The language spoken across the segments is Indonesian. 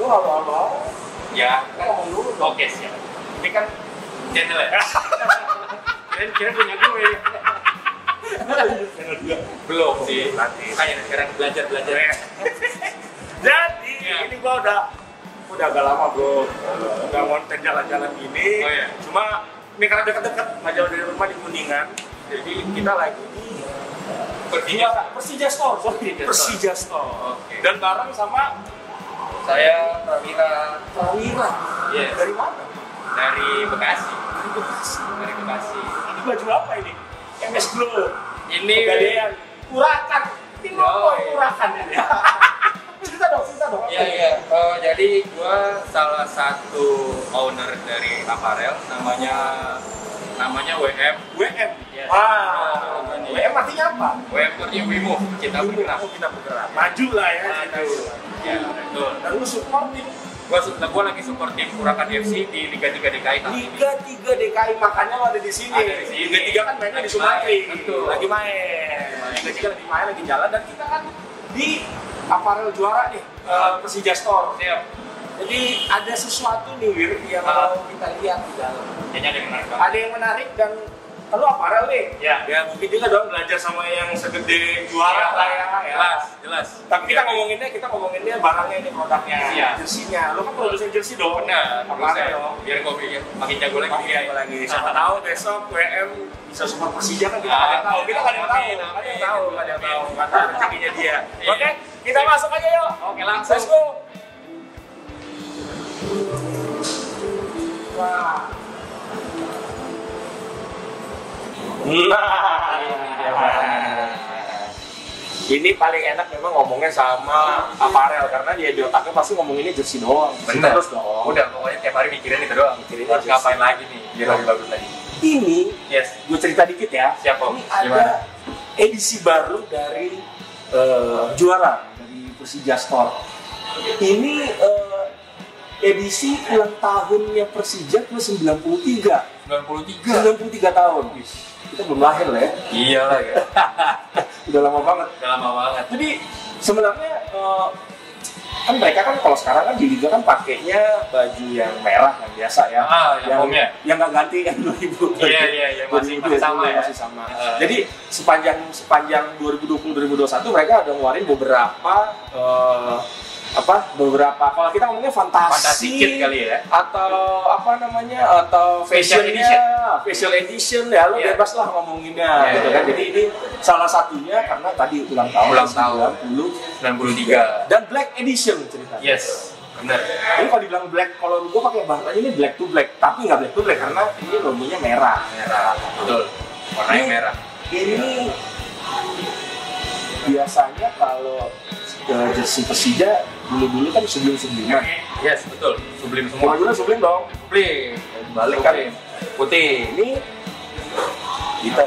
Lu halo. Ya, Kita ngomong dulu dong. oke siap. Ini kan channel ya. Kira punya gue. Belum sih. Nanti. Kayak sekarang belajar ya. Jadi Ya. ini gua udah agak lama bro, udah konten jalan-jalan gini. Oh, iya. Cuma ini karena dekat-dekat, nggak jauh dari rumah di Kuningan. Jadi kita lagi di Persija Store. Persija Store. Oke. Dan bareng sama Saya Prawira Prawira. Yes. Dari mana? dari Bekasi. Dari Bekasi. Dari Bekasi. Ini baju apa ini? MS Glow. Ini Pegadaian. Urakan. Ini Oh, logo iya. Urakan ini. cerita dong. Iya. Jadi gua salah satu owner dari aparel, namanya WM. WM. Yes. Wah. Nah, WM artinya apa? WM artinya We Move, kita bergerak. Oh, kita bergerak. Maju lah ya. Maju. Ya, betul. Dan lu support tim Gua lagi support tim Urakan FC di Liga 3 DKI tahun ini. Liga 3 DKI, makanya lo ada di sini. Ada di sini. Liga 3 kan mainnya di Lagi Sumatri. main, betul. Lagi main. Liga 3 lagi main, lagi jalan, dan kita kan di aparel juara nih, Persija Store. Siap. Jadi ada sesuatu nih Wir yang mau kita lihat di dalam. Kayaknya ada yang menarik banget. Ada yang menarik, dan kalau aparel nih, Ya. mungkin juga dong belajar sama yang segede juara lah ya. Jelas. Tapi kita ngomonginnya barangnya ini, produknya, Iya. jersinya. Lo kan produsen jersey dong. Benar, Aparel dong. biar gua makin jago lagi. Makin jago lagi. Siapa tahu besok WM bisa support Persija kan, kita nggak ada yang tahu. Kita nggak ada yang tahu. Amin. Nggak ada yang tahu. Nggak tahu rezekinya dia. Iya. Oke, kita masuk aja yuk. Oke, langsung. Let's go. Wah. Ini paling enak memang ngomongnya sama aparel, karena dia di otaknya pasti ngomonginnya jersey doang. Bener. Terus dong. Udah, pokoknya tiap hari mikirin itu doang. Mikirin Harus aja ngapain sih. lagi nih, biar lebih bagus lagi. Ini Yes. gue cerita dikit ya. Siap, Om. Ini ada Gimana? edisi baru dari juara dari Persija Store. Ini edisi ulang tahunnya Persija ke 93. 93 tahun. Kita belum lahir lah ya. Iya lah ya. Udah lama banget. Udah lama banget. Jadi sebenarnya kan mereka kan kalau sekarang kan di liga kan pakainya baju yang merah yang biasa ya. Yang home-nya. Yang nggak ganti yang 2000. Iya, masih sama ya. Masih sama. Jadi sepanjang 2020-2021 mereka ada ngeluarin beberapa kalau kita ngomongnya Fantasi kit kali ya. atau special edition ya, lo Yeah. bebas lah ngomonginnya gitu kan. Jadi ini salah satunya karena tadi ulang tahun 93. dan black edition ceritanya. Yes. Benar. Ini kalau dibilang black, kalau gue pakai bahasanya ini black to black, tapi nggak black to black karena ini logonya merah. Betul. Warnanya Ini- merah. Ini biasanya kalau jersey Persija dulu kan sebelum-sebelumnya. Yes, betul. Sublim semua. Bajunya sebelum dong. Sublim. Balik kan. Putih. Ini kita.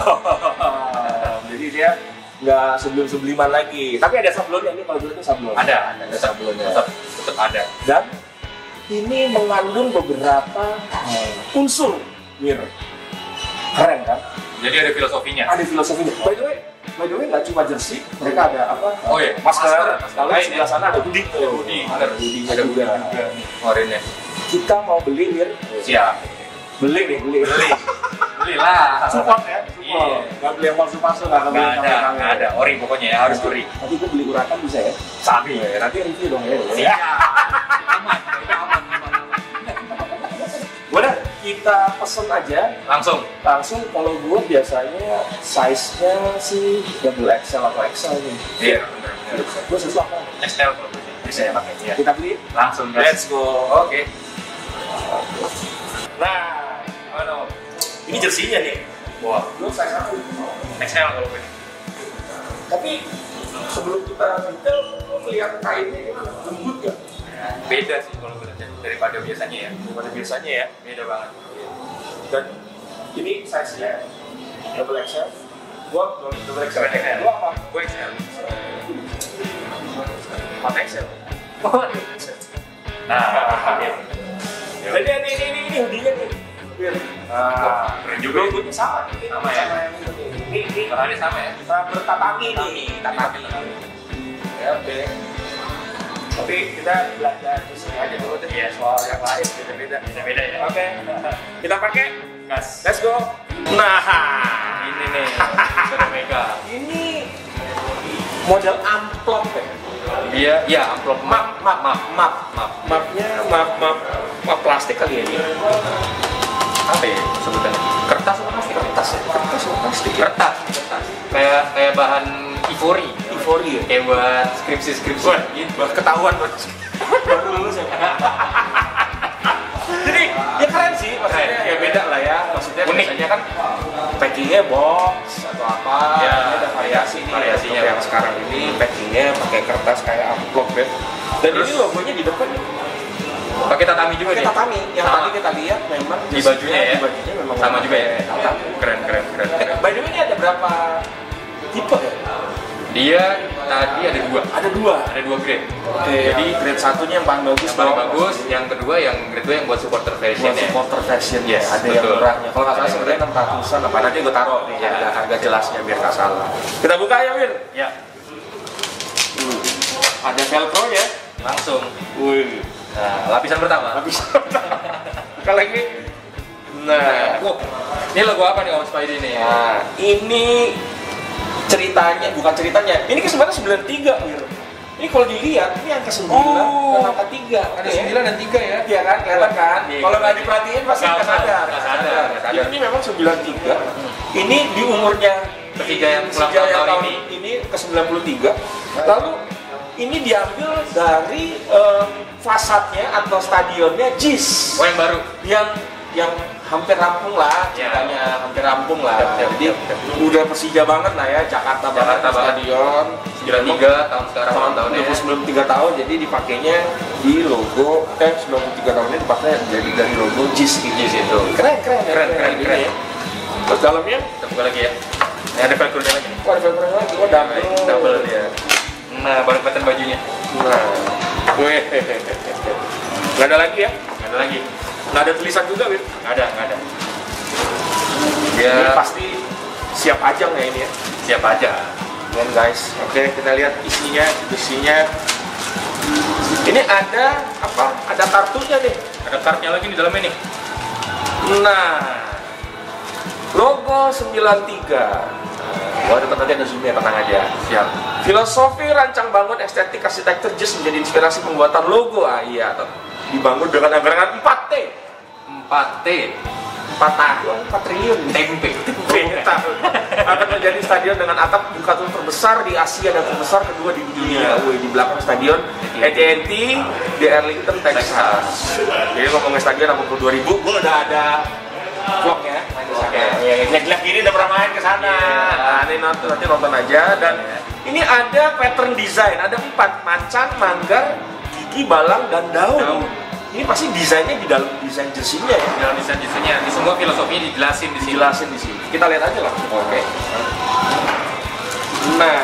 Jadi dia nggak sebelum-sebeliman lagi. Tapi ada sablonnya, ini kalau dulu itu sablon. Ada sablonnya. Tetap ada. Dan ini mengandung beberapa unsur, Mir. Keren kan? Jadi ada filosofinya. Ada filosofinya. By the way, nggak cuma jersey, mereka ada apa? Oh iya, masker. masker. Kalau di sebelah sana ada hoodie. Hoodie. Ada hoodie-nya juga. Keluarinnya. Kita mau beli, Mir. Siap. Beli. Belilah. Support ya, support. Iya. Nggak beli yang palsu-palsu, nggak beli yang kamera. Nggak ada. Ori pokoknya ya, harus ori. Tapi gue beli Urakan bisa ya? Sabi. Nanti review dong ya. Siap. Aman. Udah, kita pesen aja. Langsung. Kalau gue biasanya size-nya sih double XL atau XL nih. Iya, benar. Gue sesuatu apa? XL kalau bisa ya pakai. Iya. Kita beli. Langsung. Let's go. Oke. Nah, Aduh. ini jersinya nih. Wah. Lu size apa? XL kalau gue. Tapi sebelum kita detail, lu melihat kainnya ini lembut gak? Beda sih kalau gue lihat daripada biasanya ya. Beda banget. Dan ini size-nya double XL. Gua double XL. XL. Lu apa? Gue XL. 4 XL. Nah, iya. Jadi ini hoodie-nya nih. Bir. Nah, keren juga. Logonya sama. Sama ya? yang itu nih. Ini Bahannya sama ya. bertatami nih. Tatami. Ya, oke. Tapi kita belajar di sini aja dulu deh. Iya. Soal yang lain beda-beda. Beda-beda ya. Oke. Kita pakai. Gas. Let's go. Nah, Ini nih, sudah megang. ini model amplop ya. Iya, amplop map. Map plastik kali ya ini. Apa ya sebutannya? Kertas atau plastik? Kertas atau plastik ya? Kertas. Kayak bahan ivory. Ivory ya? Kayak buat skripsi gitu. Wah, ketahuan baru lulus ya. Jadi ya keren sih, maksudnya Keren. ya beda lah ya. Maksudnya Unik. biasanya kan packingnya box atau apa, Ya, ini ada variasi nih. variasinya. Untuk yang sekarang ini packingnya pakai kertas kayak amplop ya. Dan Terus? ini logonya di depan nih. Pakai tatami juga Pakai nih. tatami. Yang Sama. tadi kita lihat memang Di bajunya ya? Di bajunya memang Sama juga ya. tatami. Keren. By the way, ini ada berapa tipe ya? Dia tadi ada dua. Ada dua. Ada dua grade. Oke, Jadi jadi grade satunya yang paling bagus. yang paling dong. bagus, yang kedua yang grade 2 yang buat supporter version Buat ya. supporter fashion ya, Yes, ada yang betul. murahnya. Kalau nggak salah Ada yang sebenarnya 600-an apa, nanti gue taruh nih Ya. harga jelasnya biar nggak salah. Kita buka ya Wir. Ya, Ada velcro ya. langsung. Wih. Nah, lapisan pertama. Habis. Buka lagi. Nah, Ini logo apa nih Om Spidey nih? nah, ini ceritanya, bukan ceritanya. Ini sebenarnya 93 Wir. Ini kalau dilihat ini angka 9 dan angka 3. Ada 9 dan 3 ya. Iya kan, kelihatan kan? Iya, Kalau nggak iya. diperhatiin pasti nggak sadar. Nggak sadar. Ya, ini memang 93. Ini di umurnya Ketiga yang ulang Persija tahun tahun ini ke 93. Lalu ini diambil dari fasadnya atau stadionnya JIS Oh yang baru. yang hampir rampung lah, Ya. ceritanya hampir rampung lah. Siap. Jadi udah Persija banget lah ya, Jakarta banget banget. stadion. 93 tahun sekarang ulang tahunnya ya. 93 tahun, jadi dipakainya di logo 93 tahunnya dipakai jadi dari logo JIS gitu. JIS itu. Keren Keren. ya. Terus dalamnya, Kita buka lagi ya. Ini ada velcro-nya lagi nih. wah ada velcro lagi, wah Double dia. Nah, baru pattern bajunya. Nah, weh, nggak ada lagi ya? Nggak ada lagi. Nggak ada tulisan juga, Wir. Nggak ada. Ini Dia pasti siap ajang ya ini ya. siap aja. Dan guys, oke kita lihat isinya. Ini ada apa? Ada kartunya nih. Ada kartnya lagi di dalamnya nih. Nah, logo 93. Wah, nanti ada zoomnya, tenang aja. Siap. Filosofi rancang bangun estetik arsitektur JIS menjadi inspirasi pembuatan logo. Ah iya, dibangun dengan anggaran 4T. 4T. 4 tahun, 4 triliun. Tempe. Tahun. Akan menjadi stadion dengan atap bukatur terbesar di Asia dan terbesar kedua di dunia. Wih, di belakang stadion AT&T di Arlington, Texas. Jadi ngomongin stadion 82.000, gue udah ada vlognya. Oke. Jelek-jelek ini udah pernah main ke sana. Nah, ini nanti nonton aja. Dan ini ada pattern design, ada 4: macan, manggar, gigi, balang, dan daun. Ini pasti desainnya di dalam desain jersinya ya. Dalam desain desainnya, ini semua filosofinya dijelasin di sini. Dijelasin di sini. Kita lihat aja lah. Oke. Nah,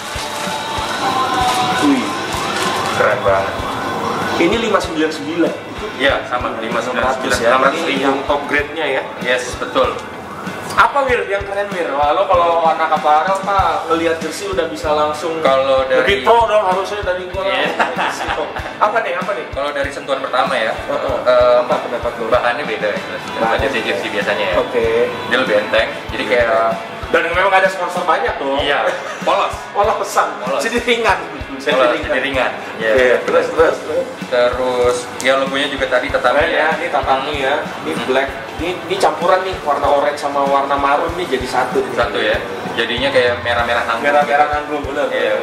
wih, Keren banget. ini 599. Iya, sama 599 ya. 600 Ini ribu. yang top grade-nya ya. Yes, betul. Apa Wir yang keren Wir? Wah, lo kalau anak aparel Pak ngelihat jersey udah bisa langsung Kalau lebih dari pro dong harusnya dari gua. Iya. Apa nih? kalau dari sentuhan pertama ya, Apa pendapat lo? bahannya beda ya. Bahannya jersey biasanya ya. Oke. Dia lebih enteng, jadi kayak Dan memang ada sponsor banyak tuh. iya, polos. Olah pesan. Polos. Jadi ringan. Polos, jadi ringan. Iya, Iya. terus. Terus ya logonya juga tadi tatami Keren ya, ini tatami ya, ini black, ini campuran nih warna orange sama warna marun nih jadi satu. Satu ya. Jadinya kayak merah-merah nanggung. Merah-merah nanggung bener. Iya.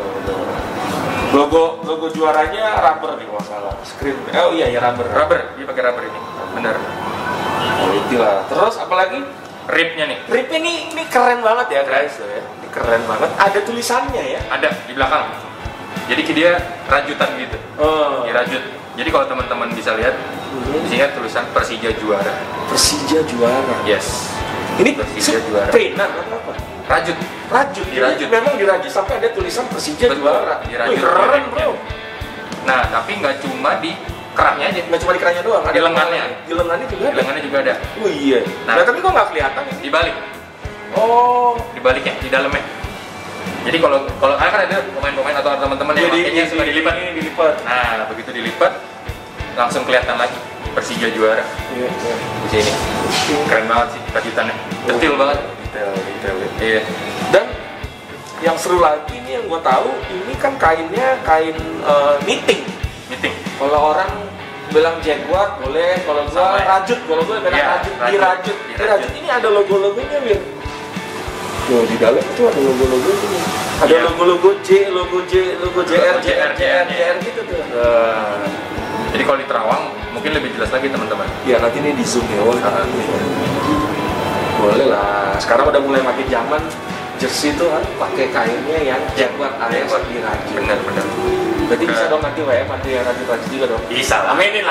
Logo juaranya rubber nih kalau nggak salah. Screen. Oh iya ya rubber. Rubber, dia pakai rubber ini. Bener. Oh itulah. Terus apalagi? Ribnya nih. Rip ini keren banget ya guys ya. Ini keren banget. Ada tulisannya ya. Ada di belakang. Jadi dia rajutan gitu. Oh. Dirajut. Jadi kalau teman-teman bisa lihat, di sini ada tulisan Persija juara. Persija juara. Yes. Ini Persija juara. pena atau apa? Rajut. Rajut. Dirajut. Jadi memang dirajut sampai ada tulisan Persija Betul, juara. dirajut. Wih, keren bro. Nah, tapi nggak cuma di kerahnya aja. Nggak cuma di kerannya doang, Di lengannya. Di lengannya juga Di ada. lengannya juga ada. Oh iya. Nah. Nah, tapi kok nggak kelihatan ini? Dibalik. Oh. Dibaliknya di dalamnya. Jadi kalau kan ada pemain-pemain atau teman-teman yang Jadi pakainya suka dilipat. Nah, begitu dilipat langsung kelihatan lagi Persija juara. Iya. Di sini. Keren banget sih rajutannya. Detail banget. Detail. Iya. Dan yang seru lagi nih yang gue tahu ini kan kainnya kain knitting. Kalau orang bilang Jaguar boleh, kalau gue rajut, kalau gue bilang rajut. Di rajut ini ada logo-logonya, Wir. Tuh di dalam itu ada logo-logonya. Ada logo JR gitu tuh. Jadi kalau di Terawang mungkin lebih jelas lagi teman-teman. Ya nanti ini di zoom ya. Boleh lah. Sekarang udah mulai makin zaman. Jersey itu kan pakai kainnya yang Jaguar alias di rajut. Bener. Berarti bisa dong nanti WM nanti yang rajut juga dong. Bisa. Amin.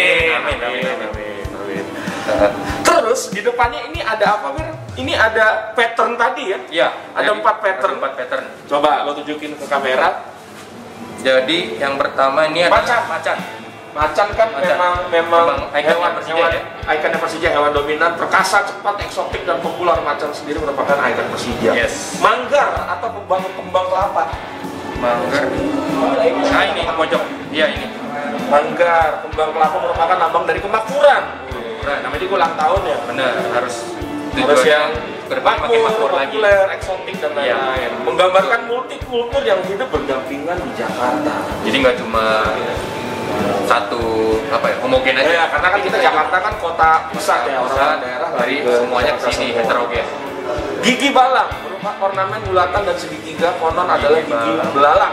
Terus di depannya ini ada apa, Bir? Ini ada pattern tadi ya? Iya. Ada 4 pattern. Coba lo tunjukin ke kamera. Jadi yang pertama ini ada macan kan memang ikonnya Persija, hewan dominan, perkasa, cepat, eksotik dan populer. Macan sendiri merupakan ikon Persija. Yes. Manggar atau kembang kelapa. Manggar. Nah ini pojok. Iya ini. Manggar, kembang kelapa merupakan lambang dari kemakmuran. Namanya juga ulang tahun ya. Benar, harus yang makmur lagi, populer, eksotik dan lain-lain. Menggambarkan multikultur yang hidup berdampingan di Jakarta. Jadi nggak cuma satu homogen aja. Ya, karena kan kita Jakarta kan kota pusat ya, daerah dari semuanya ke sini heterogen. Gigi balang berupa ornamen bulatan dan segitiga, konon adalah gigi belalang.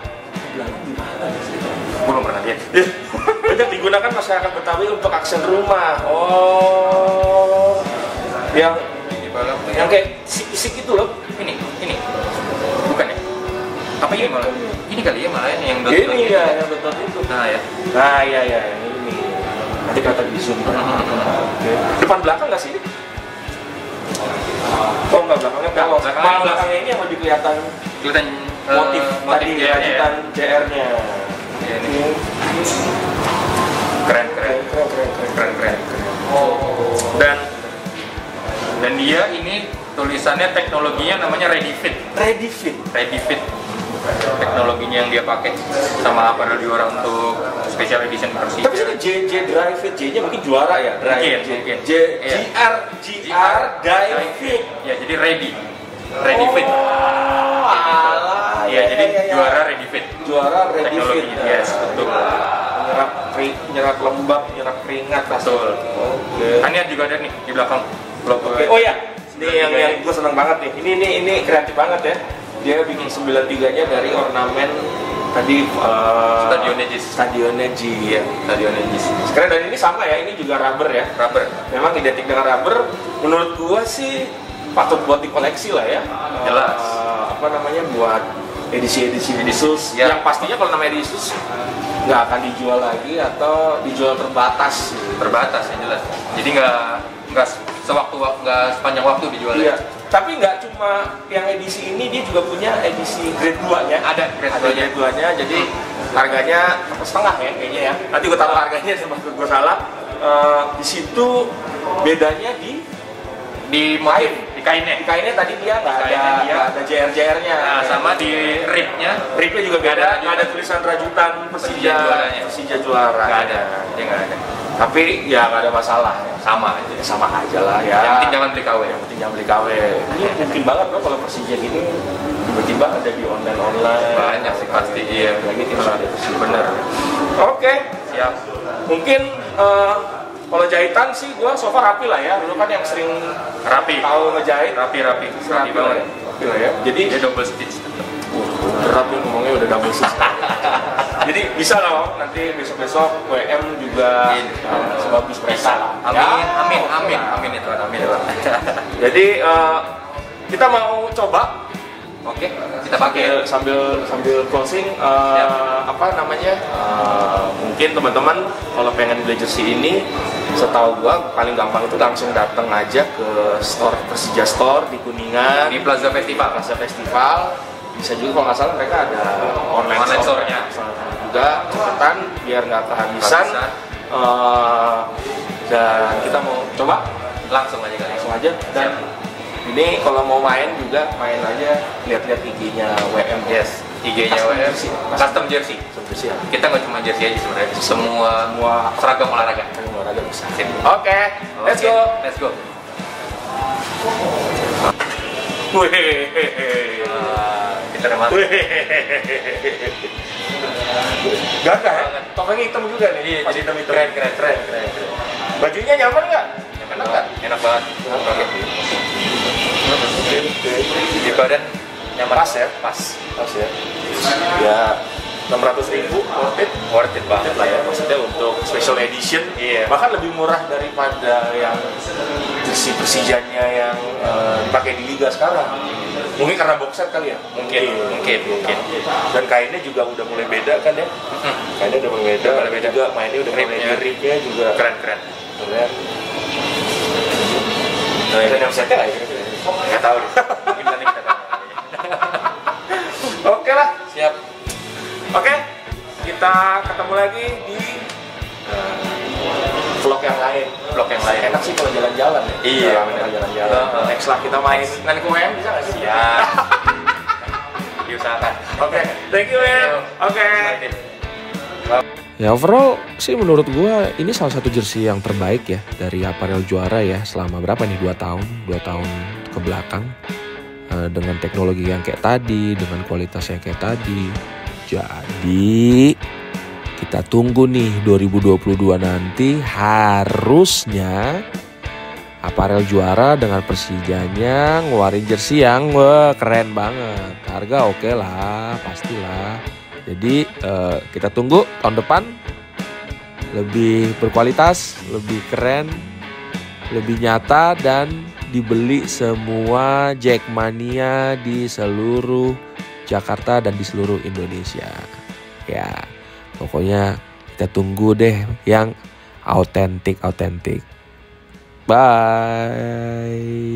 Belum pernah lihat. Banyak digunakan masyarakat Betawi untuk aksen rumah. Oh, yang kayak isik-isik itu loh. Ini bukan ya? Apa ini malah? Ini kali ya malah yang dot. Ini ya, yang dot itu. Nah ya ini. Nanti kata di zoom. Oke. Depan belakang nggak sih? Oh enggak, belakangnya kalau belakangnya ini yang lebih kelihatan motif tadi rajutan JR-nya. Ini keren. Dan dia ini tulisannya teknologinya namanya Ready Fit. Teknologinya yang dia pakai sama apparel juara untuk special edition Persija. Tapi sini JJ Dry Fit, J-nya mungkin juara ya? Mungkin. GR Dry Fit. Ya, jadi Ready Fit. Alah. Ya, jadi juara Ready Fit. Juara Ready Fit. Yes, betul. Menyerap lembab, menyerap keringat. Betul. Oke. Kan juga ada nih di belakang. Oh ya, ini yang gue seneng banget nih. Ini kreatif banget ya. Dia bikin 93-nya dari ornamen tadi Stadionnya G ya. Sekarang dan ini sama ya, ini juga rubber ya. Memang identik dengan rubber. Menurut gua sih patut buat dikoleksi lah ya. Jelas. Buat edisi khusus. Ya. Yang pastinya kalau namanya edisi khusus nggak akan dijual lagi atau dijual terbatas. Terbatas ya jelas. Jadi nggak sepanjang waktu dijual. Iya. Tapi nggak cuma yang edisi ini, dia juga punya edisi grade 2-nya. Ada grade 2-nya, jadi harganya setengah ya kayaknya ya. Nanti gue taruh harganya sama gue salah. Di situ bedanya di kainnya. Di kainnya tadi dia nggak ada JR-JR-nya. Nah, sama di ribnya juga beda. Nggak ada tulisan rajutan Persija juara. Nggak ada. Dia nggak ada. Tapi ya nggak ada masalah. Sama aja lah ya. Yang penting jangan beli KW. Ini mungkin banget loh kalau Persija gini tiba-tiba ada di online. Banyak sih pasti. Iya. Lagi tim ada Persija. Bener. Oke. Siap. Mungkin kalau jahitan sih gue so far rapi lah ya. Dulu kan yang sering tahu ngejahit. Rapi banget. Rapi lah ya. Jadi dia double stitch. Berat nih ngomongnya udah double stitch. Jadi bisa lah nanti besok WM juga sebagus mereka. Amin itu. Jadi kita mau coba. Oke, kita pakai sambil closing mungkin teman-teman kalau pengen beli jersey ini, setahu gua paling gampang itu langsung datang aja ke store Persija Store di Kuningan di Plaza Festival. Bisa juga kalau nggak salah mereka ada online store-nya juga, cepetan biar nggak kehabisan. Dan kita mau coba langsung aja dan ini kalau mau main aja lihat-lihat IG-nya WM. Yes. IG-nya custom jersey. Kita nggak cuma jersey aja sebenarnya, semua seragam olahraga. Bisa. Oke, let's go. Kita udah masuk. Gagah ya? Topengnya hitam juga nih. Iya, jadi keren. Bajunya nyaman nggak? Enak nggak? Enak banget. Di badan nyaman. Pas ya? Pas ya. Ya 600.000 worth it banget lah ya, maksudnya untuk special edition. Iya. Bahkan lebih murah daripada yang jersey Persijanya yang dipakai di liga sekarang. Mungkin karena box set kali ya? Mungkin. Dan kainnya juga udah mulai beda kan ya? Kainnya udah mulai beda. Juga mainnya udah mulai gripnya juga keren. Dan yang setnya nggak ya? Nggak tahu deh. Mungkin nanti kita tahu. Oke lah. Siap. Oke, kita ketemu lagi di vlog yang lain. Enak sih kalau jalan-jalan ya. Iya, benar jalan-jalan. Next lah kita main dengan UM bisa nggak sih? Siap. Diusahakan. Oke, thank you ya. Oke. Ya overall sih menurut gua ini salah satu jersey yang terbaik ya dari Apparel Juara ya selama berapa nih 2 tahun ke belakang, dengan teknologi yang kayak tadi, dengan kualitas yang kayak tadi. Jadi kita tunggu nih 2022 nanti harusnya Apparel Juara dengan Persijanya ngeluarin jersey yang keren banget. Harga oke lah, pastilah. Jadi kita tunggu tahun depan lebih berkualitas, lebih keren, lebih nyata dan dibeli semua Jackmania di seluruh Jakarta dan di seluruh Indonesia. Ya, pokoknya kita tunggu deh yang autentik. Bye.